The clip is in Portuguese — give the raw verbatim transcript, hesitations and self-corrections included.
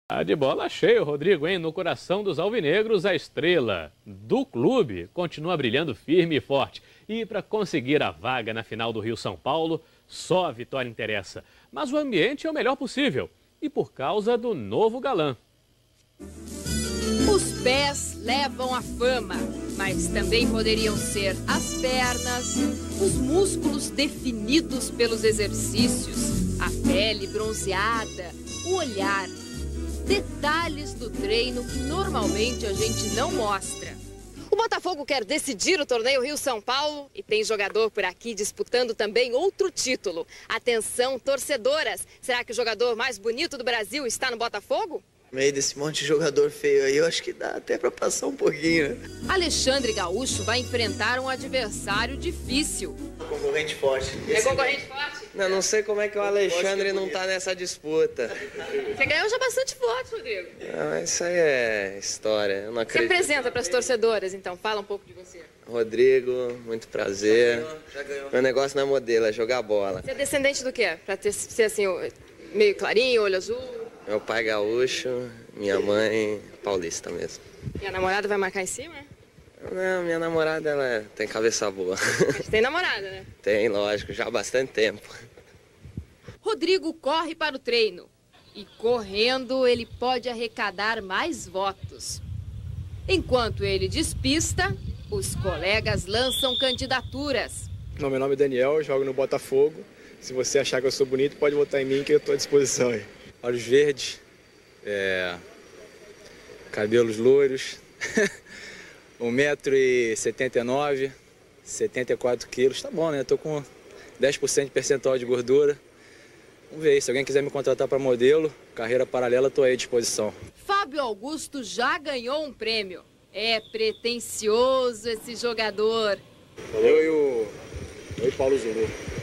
A de bola cheia, Rodrigo, hein? No coração dos alvinegros, a estrela do clube continua brilhando firme e forte. E para conseguir a vaga na final do Rio-São Paulo, só a vitória interessa. Mas o ambiente é o melhor possível. E por causa do novo galã. Os pés levam a fama, mas também poderiam ser as pernas, os músculos definidos pelos exercícios, a pele bronzeada, o olhar. Detalhes do treino que normalmente a gente não mostra. O Botafogo quer decidir o torneio Rio-São Paulo e tem jogador por aqui disputando também outro título. Atenção, torcedoras! Será que o jogador mais bonito do Brasil está no Botafogo? No meio desse monte de jogador feio aí, eu acho que dá até pra passar um pouquinho, né? Alexandre Gaúcho vai enfrentar um adversário difícil. Concorrente forte. É concorrente forte? Não, não sei como é que o Alexandre não tá nessa disputa. Você ganhou já bastante votos, Rodrigo. Não, isso aí é história, eu não Se acredito. apresenta para as torcedoras, então. Fala um pouco de você. Rodrigo, muito prazer. Já ganhou, já ganhou. Meu negócio não é modelo, é jogar bola. Você é descendente do quê? Pra ter, ser assim, meio clarinho, olho azul? Meu pai gaúcho, minha mãe paulista mesmo. E a namorada vai marcar em cima? Não, minha namorada, ela tem cabeça boa. Tem namorada, né? Tem, lógico, já há bastante tempo. Rodrigo corre para o treino. E correndo, ele pode arrecadar mais votos. Enquanto ele despista, os colegas lançam candidaturas. Não, meu nome é Daniel, jogo no Botafogo. Se você achar que eu sou bonito, pode votar em mim que eu estou à disposição aí. Olhos verdes, é... cabelos loiros, um metro e setenta e nove, setenta e quatro quilos, tá bom, né? Tô com dez por cento de percentual de gordura. Vamos ver aí, se alguém quiser me contratar para modelo, carreira paralela, tô aí à disposição. Fábio Augusto já ganhou um prêmio. É pretensioso esse jogador. Eu e o... Eu e Paulo Zulu.